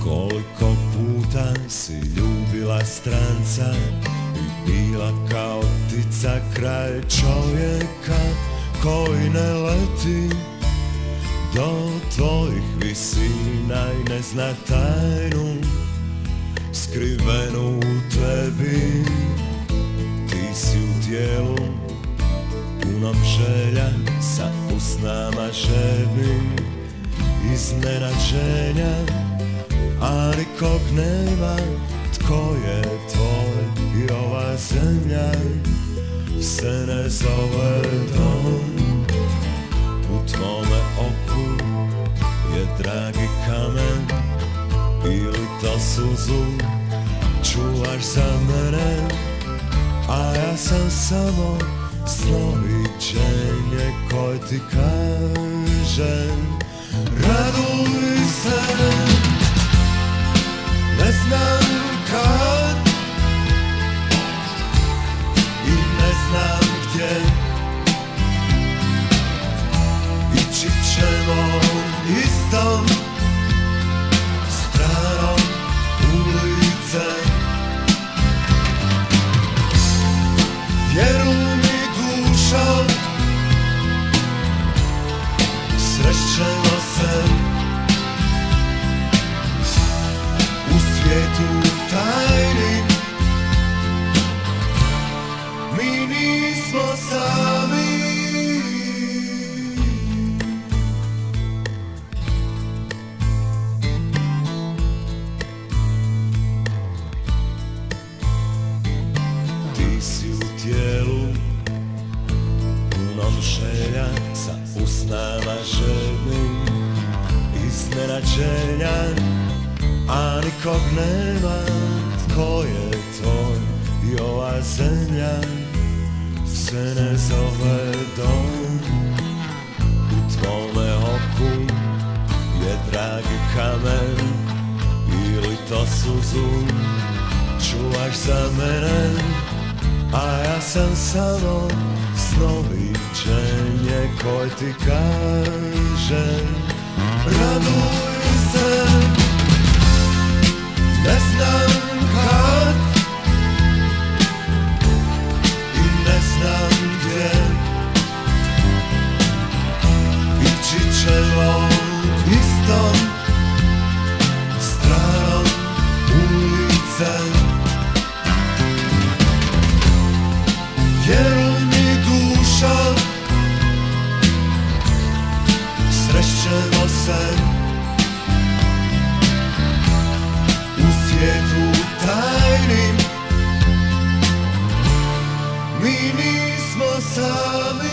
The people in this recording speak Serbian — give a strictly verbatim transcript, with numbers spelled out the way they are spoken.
Koliko puta si ljubila stranca i bila kao ptica kraj čovjeka koji ne leti do tvojih visina i ne zna tajnu skrivenu u tebi. Ti si u tijelu punom želja, sa usnama žednim iznenađenja, a nikog nema tko je tvoj i ova zemlja se ne zove dom. U tvome oku je dragi kamen ili to suzu čuvaš za mene, a ja sam samo snoviđenje koje ti kaže raduj se. Ne znam kad i ne znam gdje, ići ćemo istom stranom ulice. Vjeruj mi dušo, srećemo se u svijetu tajni. Mi nismo sami. Ti si u tijelu punom želja, sa usnama žednim iznenađenja, a nikog nema tko je tvoj i ova zemlja se ne zove dom. U tvome oku je dragi kamen ili to suzu čuvaš za mene, a ja sam samo snoviđenje koje ti kaže raduj se. Ne znam kad i ne znam gdje, ići ćemo istom stranom ulice. Vjeruj mi dušo, srećemo se u svijetu tajnim. Mi nismo sami.